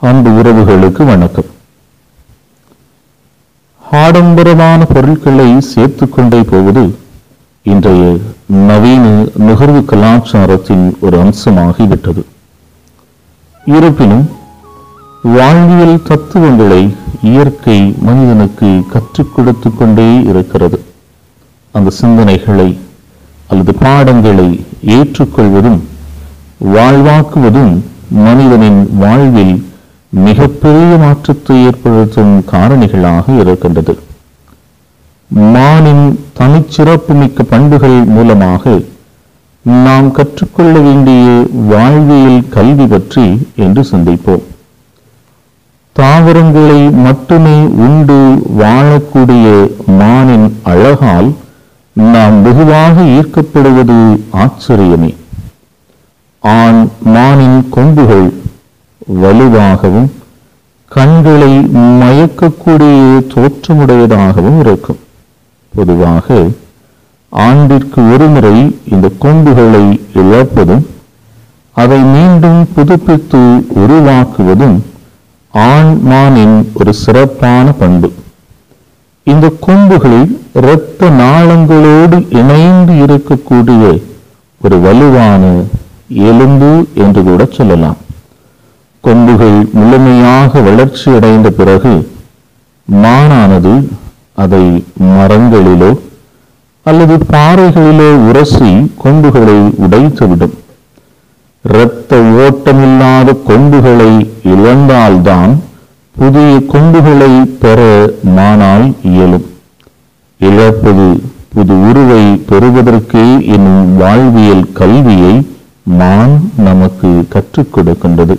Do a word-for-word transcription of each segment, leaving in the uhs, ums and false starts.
அன்பு உறவுகளுக்கு வணக்கம். ஆடம்பரமான பொருட்களை சேர்த்து கொண்டே போவது இன்றைய நவீன நுகர்வு கலாச்சாரத்தின் ஒரு அம்சமாகிவிட்டது. இருப்பினும் வாழ்வியல் தத்துவங்களை இயற்கை மனிதனுக்கு கற்றுக் கொடுத்து கொண்டே இருக்கிறது. அந்த சிந்தனைகளை அல்லது பாடங்களை ஏற்றுக்கொள்வதும் வாழ்வாக்குவதும் மனிதனின் வாழ்வில் மிகப்பெரிய மாற்றத்தை ஏற்படுத்தும் காரணிகளாக இருக்கின்றது. மானின் தனிச்சிறப்புமிக்க பண்புகள் மூலமாக நாம் கற்றுக்கொள்ள வேண்டிய வாழ்வியல் கல்வி பற்றி என்று சிந்திப்போம். தாவரங்களை மட்டுமே உண்டு வாழக்கூடிய மானின் அழகால் நாம் வெகுவாக ஈர்க்கப்படுவது ஆச்சரியமே. ஆண் மானின் கொம்புகள் வலுவாகவும் கண்களை மயக்கக்கூடிய தோற்றமுடையதாகவும் இருக்கும். பொதுவாக ஆண்டிற்கு ஒருமுறை இந்த கொம்புகளை இழப்பதும் அதை மீண்டும் புதுப்பித்து உருவாக்குவதும் ஆண் மானின் ஒரு சிறப்பான பண்பு. இந்த கொம்புகளில் இரத்த நாளங்களோடு இணைந்து இருக்கக்கூடிய ஒரு வலுவான எலும்பு என்று கூட சொல்லலாம். கொம்புகள் முழுமையாக வளர்ச்சி அடைந்த பிறகு மானானது அதை மரங்களிலோ அல்லது பாறைகளிலோ உரசி கொம்புகளை உடைத்துவிடும். இரத்த ஓட்டமில்லாத கொம்புகளை இழந்தால்தான் புதிய கொம்புகளை பெற மானால் இயலும். இழப்பது புது உருவை பெறுவதற்கே என்னும் வாழ்வியல் கல்வியை மான் நமக்கு கற்றுக் கொடுக்கின்றது.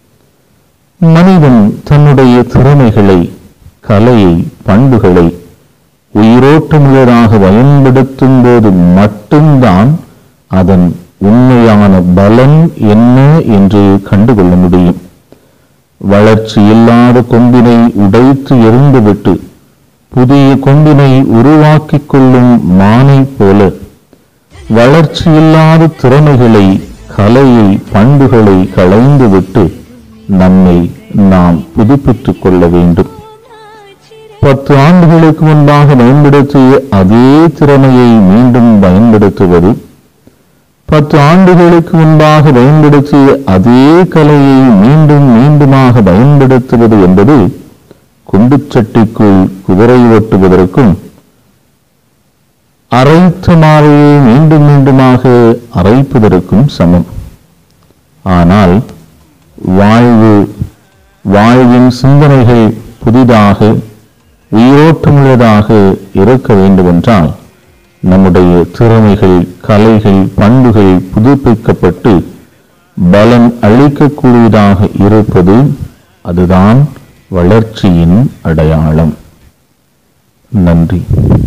மனிதன் தன்னுடைய திறமைகளை, கலையை, பண்புகளை உயிரோட்டமுள்ளதாக பயன்படுத்தும் போது மட்டும்தான் அதன் உண்மையான பலன் என்ன என்று கண்டுகொள்ள முடியும். வளர்ச்சி இல்லாத கொம்பினை உடைத்து எறிந்துவிட்டு புதிய கொம்பினை உருவாக்கிக் கொள்ளும் மானை போல வளர்ச்சி இல்லாத திறமைகளை, கலையை, பண்புகளை களைந்துவிட்டு நம்மை நாம் புதுப்பித்துக் கொள்ள வேண்டும். பத்து ஆண்டுகளுக்கு முன்பாக பயன்படுத்திய அதே திறமையை மீண்டும் பயன்படுத்துவது, பத்து ஆண்டுகளுக்கு முன்பாக பயன்படுத்திய அதே கலையை மீண்டும் மீண்டுமாக பயன்படுத்துவது என்பது குண்டுச்சட்டிக்குள் குதிரை ஓட்டுவதற்கும் அரைத்த மாவையை மீண்டும் மீண்டுமாக அரைப்பதற்கும் சமம். ஆனால் வாழ்வு வாழ்வின் சிந்தனைகள் புதிதாக உயிரோட்டமுள்ளதாக இருக்க வேண்டுமென்றால் நம்முடைய திறமைகள், கலைகள், பண்புகள் புதுப்பிக்கப்பட்டு பலன் அளிக்கக்கூடியதாக இருப்பது அதுதான் வளர்ச்சியின் அடையாளம். நன்றி.